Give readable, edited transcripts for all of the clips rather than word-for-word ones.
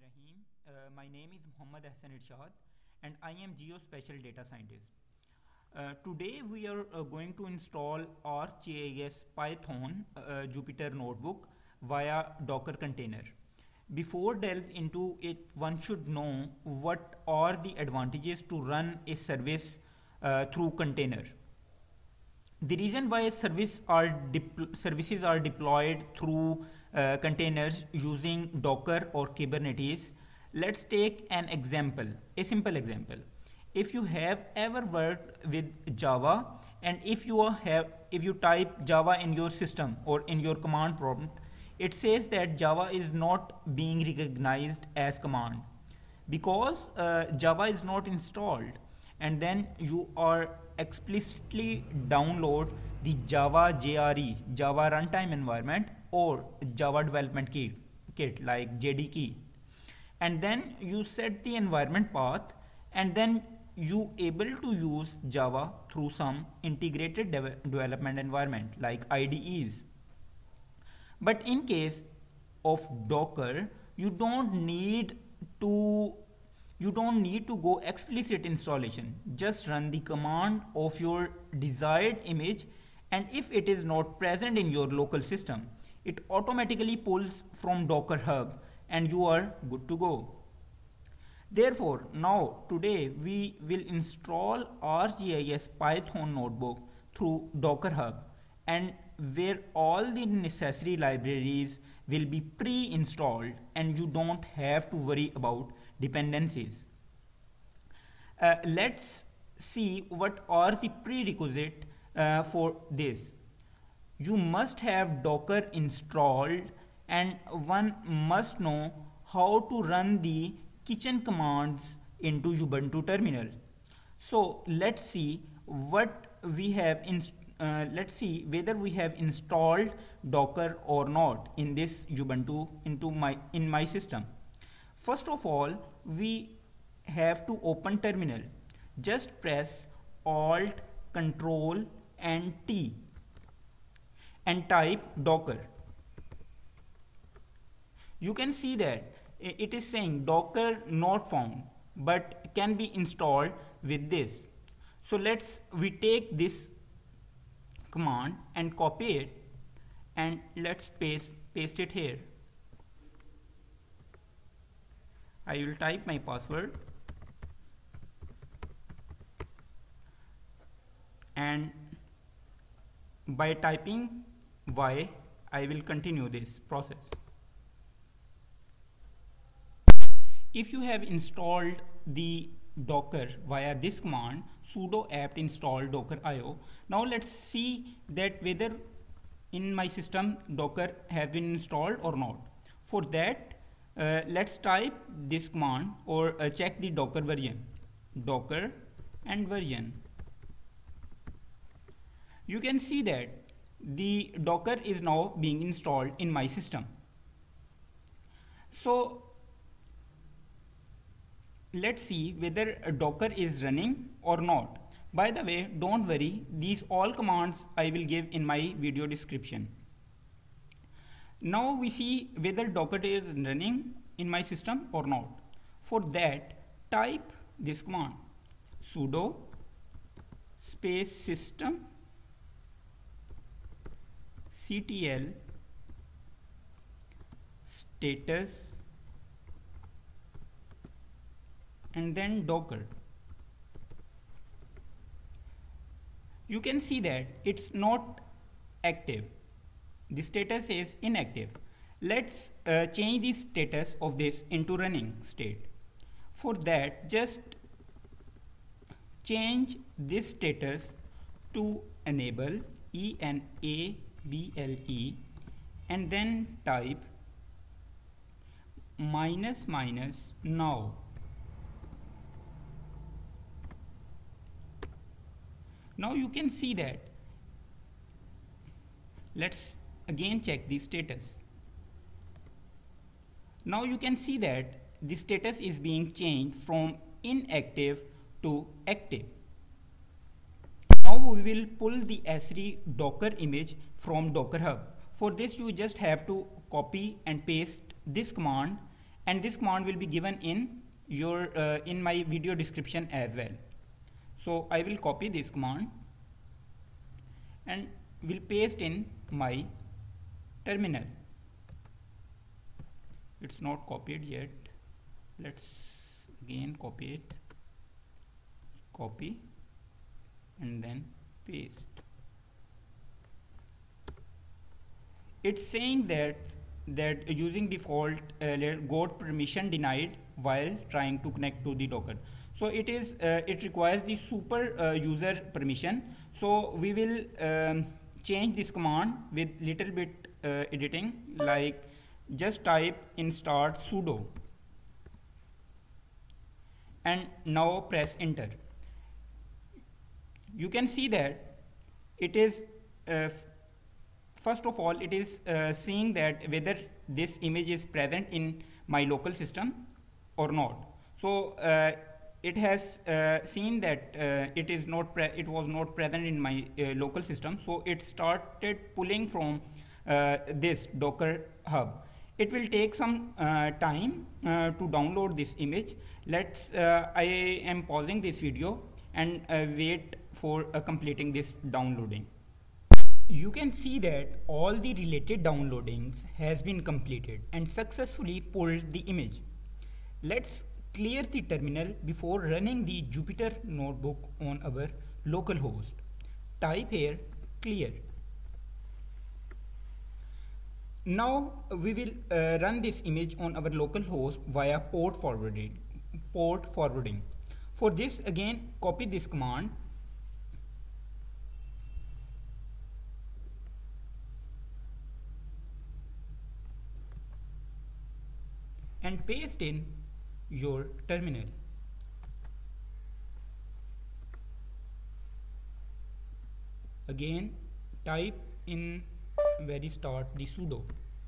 Bismillahirrahmanirrahim. My name is Muhammad Hassan Irshad and I am Geospatial Data Scientist. Today we are going to install ArcGIS Python Jupyter Notebook via Docker container. Before delve into it, one should know what are the advantages to run a service through container. The reason why services are deployed through containers using Docker or Kubernetes. Let's take an example, a simple example. If you have ever worked with Java and if you type Java in your system or in your command prompt, it says that Java is not being recognized as command because Java is not installed, and then you are explicitly download the Java JRE, Java Runtime Environment, or Java Development Kit like JDK, and then you set the environment path, and then you able to use Java through some integrated development environment like IDEs. But in case of Docker, you don't need to go explicit installation. Just run the command of your desired image, and if it is not present in your local system, it automatically pulls from Docker Hub and you are good to go. Therefore, now today we will install ArcGIS Python notebook through Docker Hub, and where all the necessary libraries will be pre-installed and you don't have to worry about dependencies. Let's see what are the prerequisites for this. You must have Docker installed, and one must know how to run the kitchen commands into Ubuntu terminal. So let's see what we have let's see whether we have installed Docker or not in this Ubuntu in my system. First of all, we have to open terminal. Just press Alt, Control and T and type Docker. You can see that it is saying Docker not found, but can be installed with this. So we take this command and copy it, and let's paste it here. I will type my password, and by typing Y, I will continue this process. If you have installed the Docker via this command sudo apt install docker io, now let's see that whether in my system Docker has been installed or not. For that, let's type this command or check the Docker version, Docker and version. You can see that the Docker is now being installed in my system. So let's see whether Docker is running or not. By the way, don't worry, these all commands I will give in my video description. Now we see whether Docker is running in my system or not. For that, type this command, sudo space system ctl status and then Docker. You can see that it's not active. The status is inactive. Let's change the status of this into running state. For that, just change this status to enable, ENABLE, and then type --now. Now you can see that. Let's again check the status. Now you can see that the status is being changed from inactive to active. Now we will pull the Esri Docker image from Docker Hub. For this, you just have to copy and paste this command and this command will be given in your in my video description as well. So I will copy this command and will paste in my terminal. It's not copied yet. Let's again copy it, copy and then paste. It's saying that using default got permission denied while trying to connect to the Docker. So it requires the super user permission. So we will change this command with little bit editing, like just type in start sudo and now press enter. You can see that it is first of all it is seeing that whether this image is present in my local system or not. So it has seen that it was not present in my local system, so it started pulling from this Docker hub. It will take some time to download this image. I am pausing this video and wait for completing this downloading. You can see that all the related downloadings has been completed and successfully pulled the image. Let's clear the terminal before running the Jupyter Notebook on our local host. Type here clear. Now we will run this image on our local host via port forwarding. For this, again copy this command and paste in your terminal. Again type in very start the sudo.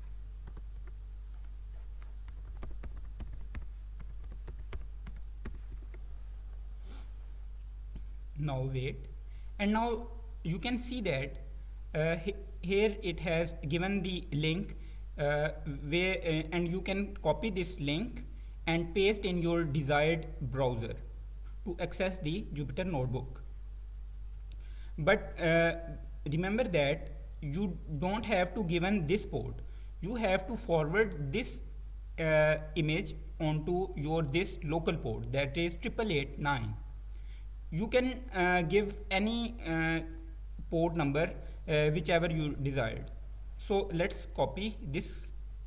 Now wait, and now you can see that here it has given the link and you can copy this link and paste in your desired browser to access the Jupyter Notebook. But remember that you don't have to given this port. You have to forward this image onto your this local port, that is 8889. You can give any port number whichever you desired. So let's copy this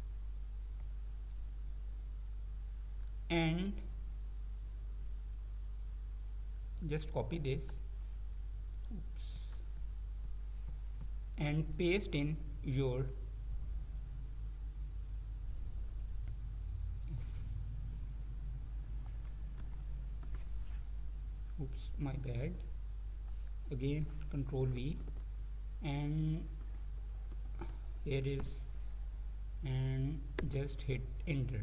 and just copy this. Oops. And paste in your my bad, again Control V, and here is, and just hit enter.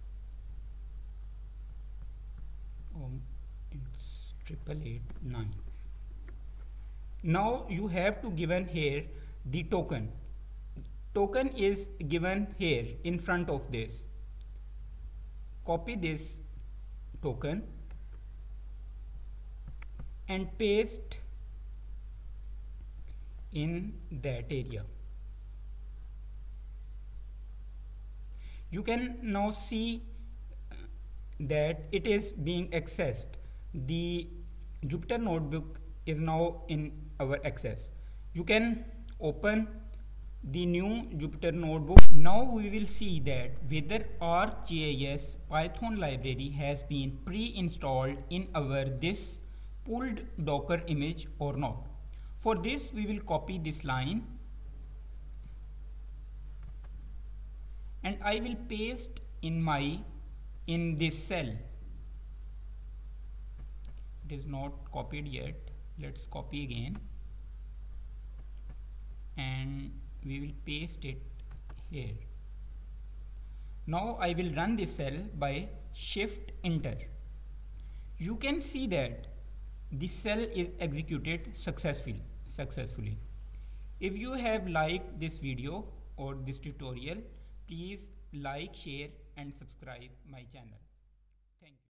It's 8889. Now you have to given here the token. Token is given here in front of this. Copy this token and paste in that area. You can now see that it is being accessed. The Jupyter Notebook is now in our access. You can open the new Jupyter Notebook. Now we will see that whether ArcGIS Python library has been pre-installed in our this pulled Docker image or not. For this we will copy this line and I will paste in this cell. It is not copied yet. Let's copy again and we will paste it here. Now I will run this cell by shift enter. You can see that the cell is executed successfully. If you have liked this video or this tutorial, please like, share and subscribe my channel. Thank you.